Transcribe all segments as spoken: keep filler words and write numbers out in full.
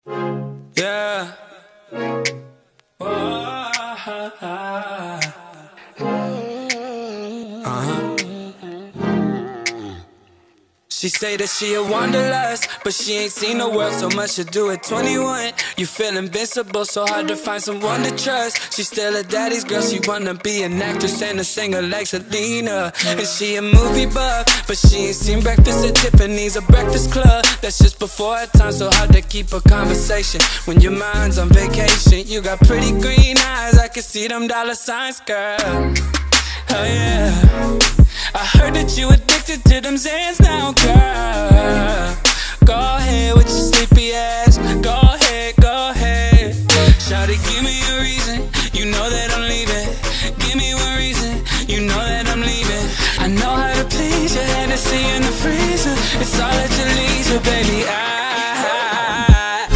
Yeah. Oh, uh-huh. She say that she a wanderlust, but she ain't seen the world so much to do at twenty-one. You feel invincible, so hard to find someone to trust. She still a daddy's girl, she wanna be an actress and a singer like Selena. And she a movie buff, but she ain't seen Breakfast at Tiffany's or Breakfast Club. That's just before her time, so hard to keep a conversation when your mind's on vacation. You got pretty green eyes, I can see them dollar signs, girl. Oh yeah, I heard that you addicted to them Zans now, girl. Go ahead with your sleepy ass, go ahead, go ahead. Shawty, give me a reason, you know that I'm leaving. Give me one reason, you know that I'm leaving. I know how to please you, Hennessy in the freezer. It's all at your leisure, baby, I,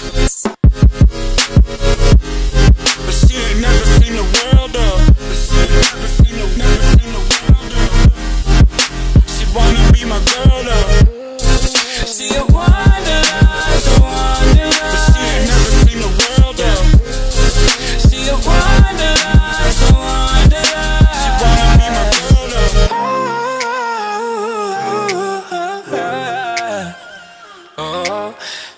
but she ain't never seen the world, though. But she ain't never seen the, never seen the world, though. She wanna be my girl, though. She a wanderlust, a wanderlust. But she ain't never seen the world, though. She a wanderlust, a wanderlust. She wanna be my girl, though. Oh,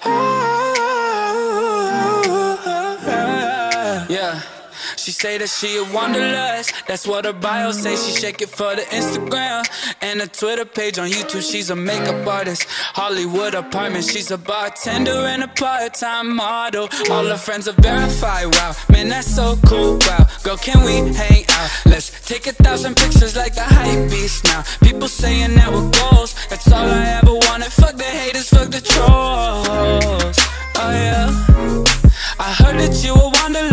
oh, yeah. She say that she a wanderlust, that's what her bio say. She shake it for the Instagram and a Twitter page. On YouTube she's a makeup artist, Hollywood apartment. She's a bartender and a part-time model. All her friends are verified, wow, man that's so cool, wow. Girl, can we hang out? Let's take a thousand pictures like the hype beast now. People saying that we're goals, that's all I ever wanted. Fuck the haters, fuck the trolls. Oh yeah, I heard that you a wanderlust,